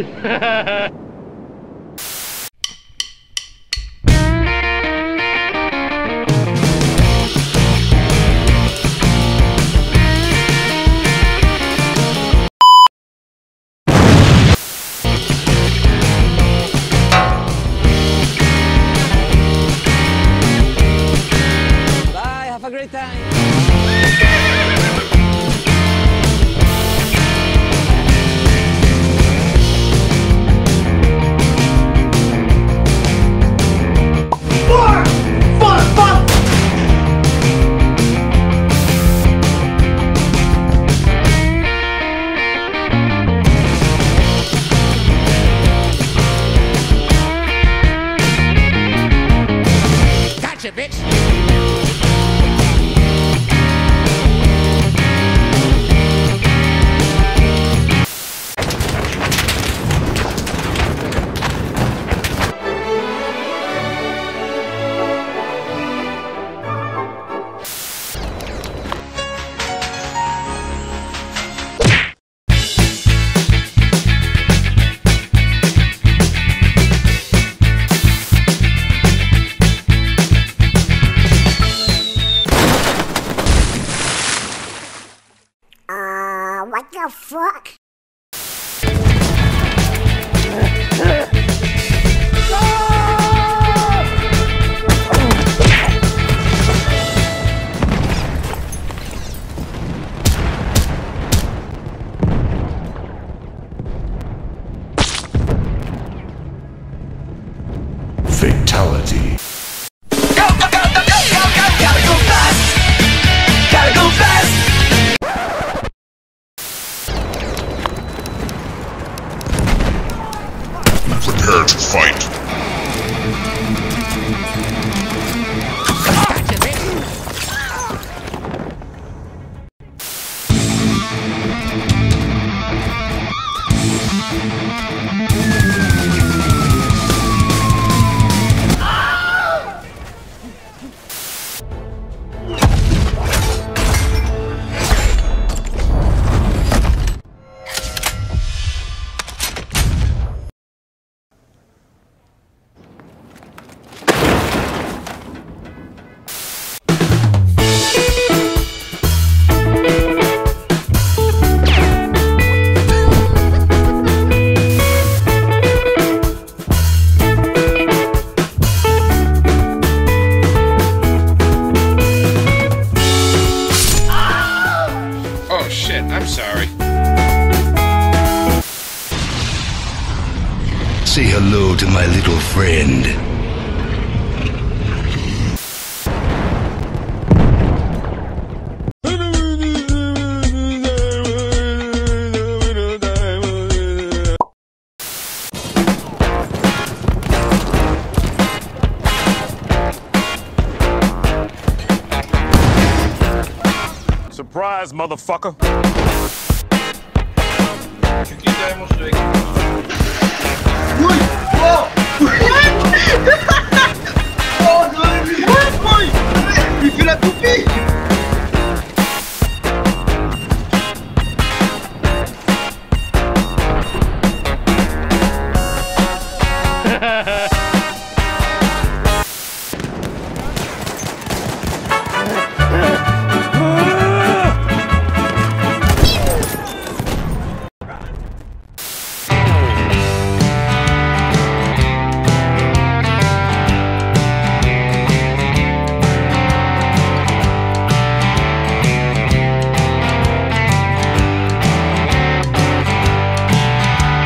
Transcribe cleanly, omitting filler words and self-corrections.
Have a great time. More! Fun! Gotcha, bitch! What the fuck? Fatality. Go, go, go, go, go, go, go, gotta go fast! Gotta go fast! Prepare to fight. Gotcha, bitch! I'm sorry. Say hello to my little friend. Surprise, motherfucker. Kikidaj mu szczyk.